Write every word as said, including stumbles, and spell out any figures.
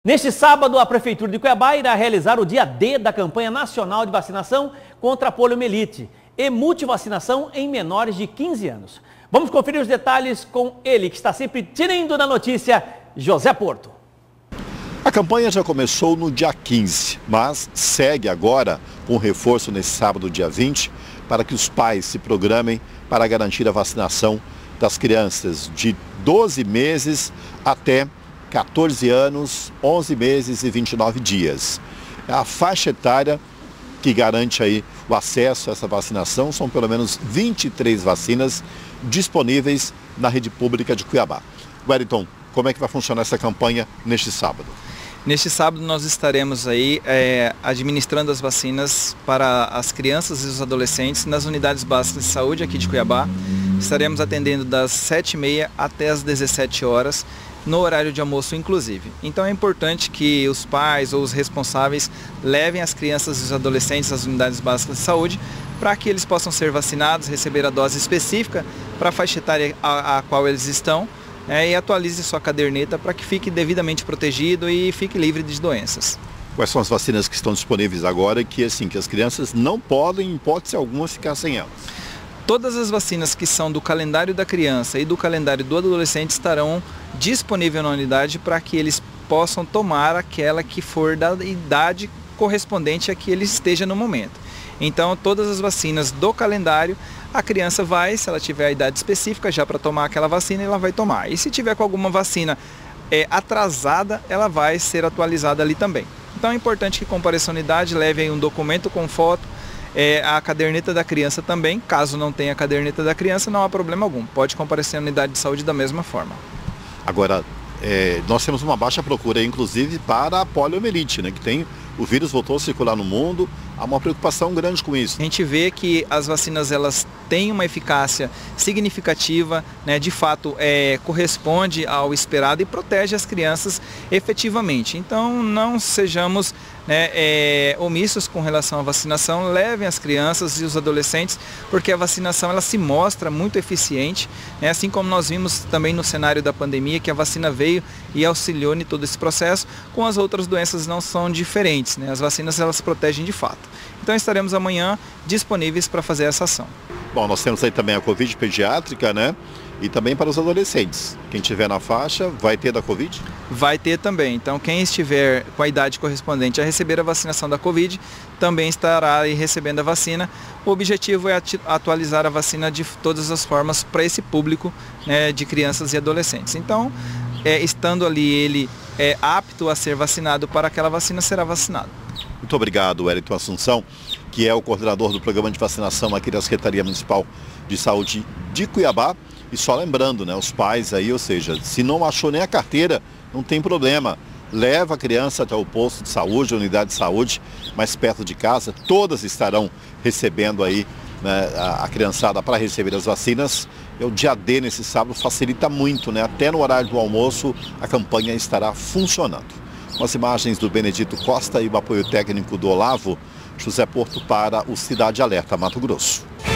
Neste sábado, a Prefeitura de Cuiabá irá realizar o dia D da campanha nacional de vacinação contra a poliomielite e multivacinação em menores de quinze anos. Vamos conferir os detalhes com ele, que está sempre tirando na notícia, José Porto. A campanha já começou no dia quinze, mas segue agora com reforço nesse sábado, dia vinte, para que os pais se programem para garantir a vacinação das crianças de doze meses até quatorze anos, onze meses e vinte e nove dias. A faixa etária que garante aí o acesso a essa vacinação são pelo menos vinte e três vacinas disponíveis na rede pública de Cuiabá. Wellington, como é que vai funcionar essa campanha neste sábado? Neste sábado nós estaremos aí é, administrando as vacinas para as crianças e os adolescentes nas unidades básicas de saúde aqui de Cuiabá. Estaremos atendendo das sete e meia até as dezessete horas, no horário de almoço inclusive. Então é importante que os pais ou os responsáveis levem as crianças e os adolescentes às unidades básicas de saúde para que eles possam ser vacinados, receber a dose específica para a faixa etária a, a qual eles estão, é, e atualize sua caderneta para que fique devidamente protegido e fique livre de doenças. Quais são as vacinas que estão disponíveis agora e que, assim, que as crianças não podem, em hipótese alguma, ficar sem elas? Todas as vacinas que são do calendário da criança e do calendário do adolescente estarão disponíveis na unidade para que eles possam tomar aquela que for da idade correspondente a que ele esteja no momento. Então, todas as vacinas do calendário, a criança vai, se ela tiver a idade específica já para tomar aquela vacina, ela vai tomar. E se tiver com alguma vacina é, atrasada, ela vai ser atualizada ali também. Então é importante que compareça à unidade, leve aí um documento com foto, É, a caderneta da criança também. Caso não tenha a caderneta da criança, não há problema algum. Pode comparecer à unidade de saúde da mesma forma. Agora, é, nós temos uma baixa procura, inclusive, para a poliomielite, né? Que tem, o vírus voltou a circular no mundo, há uma preocupação grande com isso. A gente vê que as vacinas elas têm uma eficácia significativa, né? De fato, é, corresponde ao esperado e protege as crianças efetivamente. Então, não sejamos Né, é, omissos com relação à vacinação, levem as crianças e os adolescentes, porque a vacinação ela se mostra muito eficiente, né, assim como nós vimos também no cenário da pandemia, que a vacina veio e auxiliou em todo esse processo. Com as outras doenças não são diferentes, né, as vacinas elas protegem de fato. Então estaremos amanhã disponíveis para fazer essa ação. Bom, nós temos aí também a Covid pediátrica, né? E também para os adolescentes. Quem estiver na faixa vai ter da Covid? Vai ter também. Então quem estiver com a idade correspondente a receber a vacinação da Covid também estará aí recebendo a vacina. O objetivo é atualizar a vacina de todas as formas para esse público, né, de crianças e adolescentes. Então, é, estando ali ele é, apto a ser vacinado para aquela vacina, será vacinado. Muito obrigado, Wellington Assunção, que é o coordenador do programa de vacinação aqui da Secretaria Municipal de Saúde de Cuiabá. E só lembrando, né, os pais aí, ou seja, se não achou nem a carteira, não tem problema. Leva a criança até o posto de saúde, a unidade de saúde mais perto de casa. Todas estarão recebendo aí, né, a, a criançada para receber as vacinas. E o dia D nesse sábado facilita muito, né? Até no horário do almoço a campanha estará funcionando. Com as imagens do Benedito Costa e o apoio técnico do Olavo, José Porto para o Cidade Alerta, Mato Grosso.